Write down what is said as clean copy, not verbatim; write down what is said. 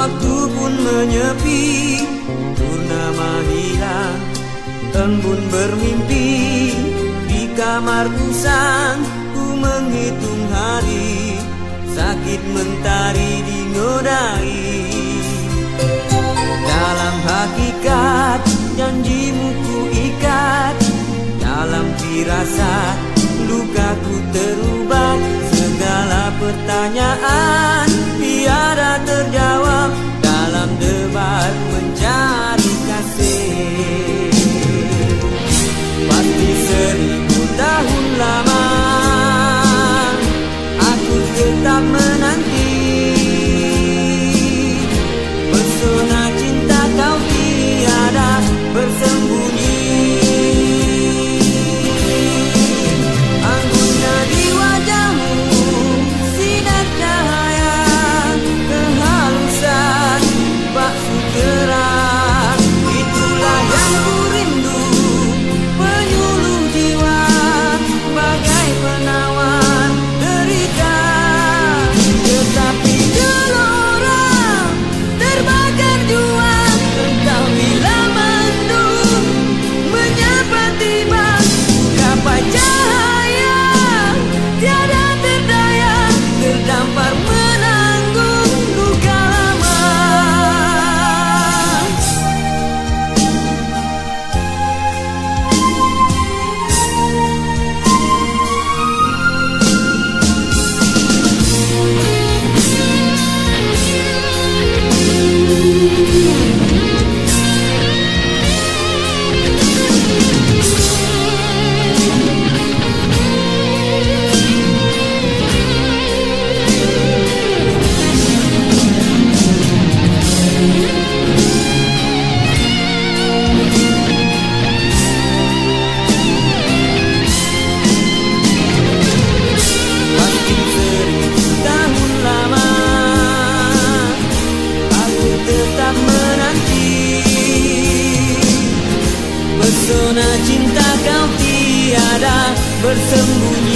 waktu pun menyepi, purnama hilang, embun bermimpi. Di kamar usang ku menghitung hari, sakit mentari dinodai. Dalam hakikat janjimu ku ikat, dalam firasat lukaku terubah. Segala pertanyaan tiada terjawab dalam debat mencari kasih. Pasti 1000 tahun lama aku tetap menanti, pesona cinta kau tiada bersembunyi. Anggunnya di wajahmu sinar cahaya, kehalusan bak sutera. Itulah yang ku rindu, penyuluh jiwa, bagai penawar derita. Tetapi gelora terbakar jua, entah bila mendung menyapa tiba. Gapai cahaya tiada terdaya, terdampar menanggung luka lama. Pasti 1000 tahun lama aku tetap menanti, pesona cinta kau tiada bersembunyi.